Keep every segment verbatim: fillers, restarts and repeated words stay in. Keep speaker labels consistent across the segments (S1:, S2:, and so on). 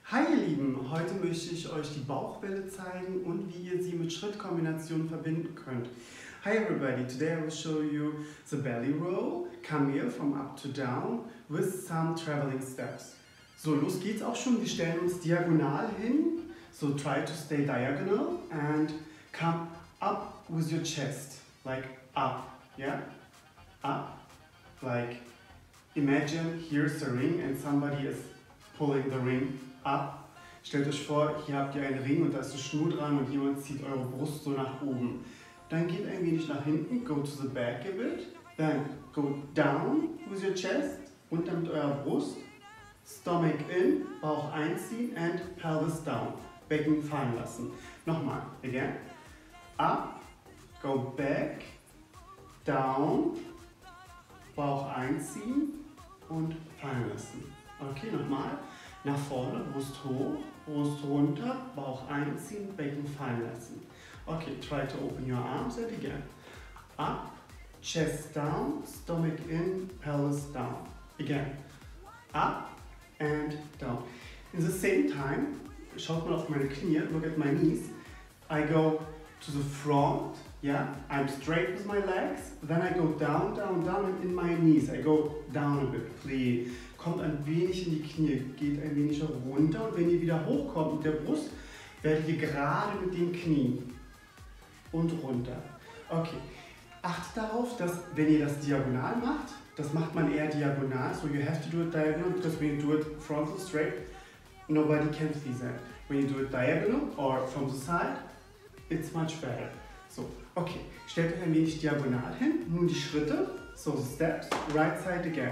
S1: Hi ihr Lieben, heute möchte ich euch die Bauchwelle zeigen und wie ihr sie mit Schrittkombinationen verbinden könnt. Hi everybody, today I will show you the belly roll, Camille from up to down with some traveling steps. So, los geht's auch schon, wir stellen uns diagonal hin, so try to stay diagonal and come up with your chest, like up, yeah, up, like imagine here's the ring and somebody is pulling the ring up. Stellt euch vor, hier habt ihr einen Ring und da ist eine Schnur dran und jemand zieht eure Brust so nach oben. Dann geht ein wenig nach hinten, go to the back a bit, then go down with your chest, runter mit eurer Brust, stomach in, Bauch einziehen and pelvis down, Becken fallen lassen. Nochmal, again, up, go back, down, Bauch einziehen und fallen lassen. Okay, nochmal. Nach vorne, Brust hoch, Brust runter, Bauch einziehen, Becken fallen lassen. Okay, try to open your arms and again. Up, chest down, stomach in, pelvis down. Again. Up and down. In the same time, schaut mal auf meine Knie, look at my knees. I go to the front, yeah, I'm straight with my legs. Then I go down, down, down and in my knees. I go down a bit, please. Kommt ein wenig in die Knie, geht ein wenig runter und wenn ihr wieder hochkommt mit der Brust, werdet ihr gerade mit den Knien und runter. Okay, achtet darauf, dass wenn ihr das diagonal macht, das macht man eher diagonal, so you have to do it diagonal because when you do it frontal straight, nobody can see that. When you do it diagonal or from the side, it's much better. So, okay, stellt euch ein wenig diagonal hin, nun die Schritte, so the steps, right side again.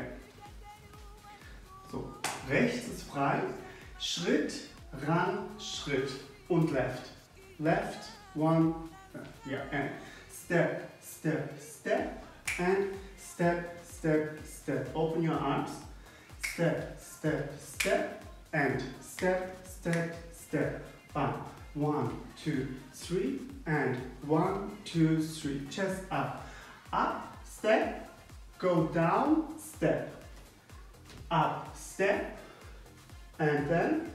S1: So, rechts ist frei, Schritt, ran, Schritt und left. Left, one, yeah, and step, step, step, and step, step, step. Open your arms, step, step, step, and step, step, step. Bam. One, two, three, and one, two, three. Chest up. Up, step, go down, step. Up, step, and then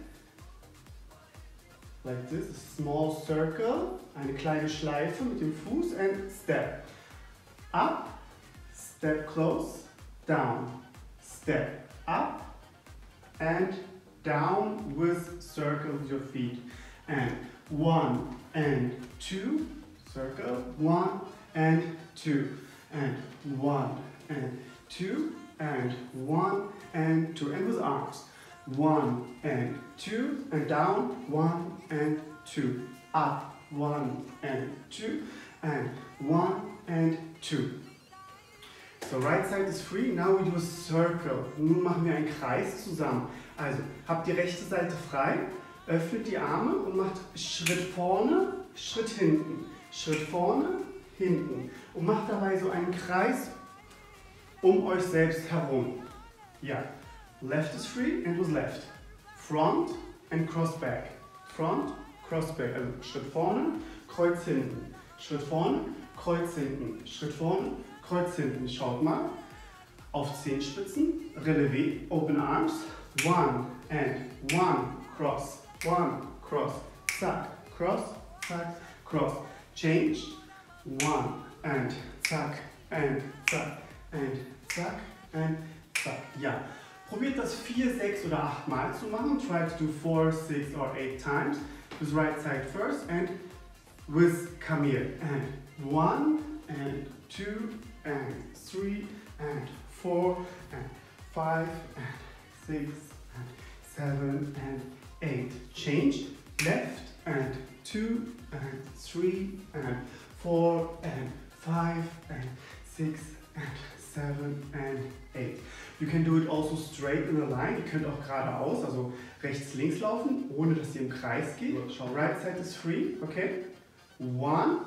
S1: like this, a small circle, eine kleine Schleife mit dem Fuß and step. Up, step close, down, step up and down with circle with your feet. And one and two, circle, one and two, and one and two, and one and two, and with arms. One and two, and down, one and two, up, one and two, and one and two. So right side is free, now we do a circle. Nun machen wir einen Kreis zusammen. Also, habt die rechte Seite frei, öffnet die Arme und macht Schritt vorne, Schritt hinten, Schritt vorne, hinten. Und macht dabei so einen Kreis um euch selbst herum. Ja, left is free and with left. Front and cross back. Front, cross back. Also Schritt vorne, Kreuz hinten. Schritt vorne, Kreuz hinten. Schritt vorne, Kreuz hinten. Schaut mal. Auf Zehenspitzen, Relevé, open arms. One and one, cross. One, cross. Zack, cross, zack, cross. Change. One and zack and zack. And zack, and zack. Ja, probiert das vier, sechs oder acht Mal zu machen. Try to do four, six or eight times. With right side first and with Camille. And one, and two, and three, and four, and five, and six, and seven, and eight. Change. Left, and two, and three, and four, and five, and six, and seven and eight. You can do it also straight in a line. Ihr könnt auch geradeaus, also rechts, links laufen, ohne dass ihr im Kreis geht. Schau, right side is free, okay? One,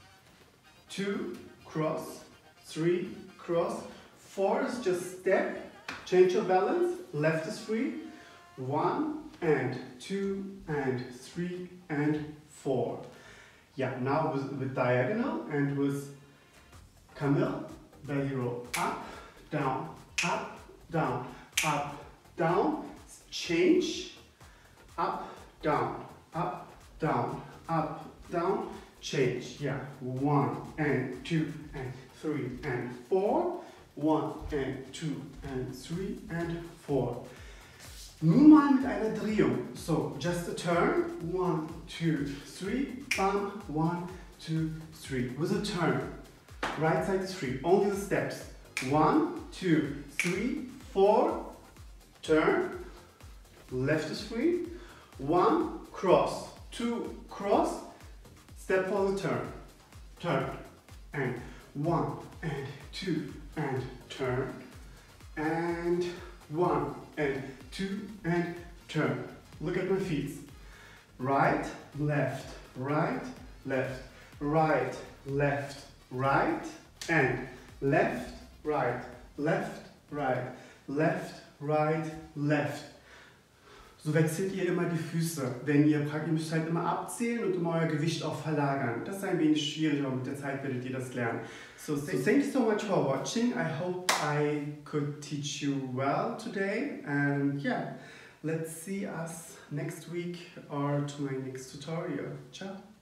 S1: two, cross, three, cross, four is just step, change your balance, left is free, one and two and three and four. Yeah, now with, with diagonal and with Camille. Belly roll, up, down, up, down, up, down, change, up, down, up, down, up, down, change, yeah, one and two and three and four, one and two and three and four. Nun mal mit einer Drehung. So, just a turn, one, two, three, bam, one, two, three, with a turn. Right side is free, only the steps. One, two, three, four, turn, left is free, one, cross, two, cross, step for the turn, turn, and one, and two, and turn, and one, and two, and turn. Look at my feet. Right, left, right, left, right, left, right, and left, right, left, right, left, right, left. So wechselt ihr immer die Füße, wenn ihr praktisch, ihr müsst halt immer abzählen und immer euer Gewicht auch verlagern. Das ist ein wenig schwierig, aber mit der Zeit werdet ihr das lernen. So, so thank you so much for watching. I hope I could teach you well today. And yeah, let's see us next week or to my next tutorial. Ciao!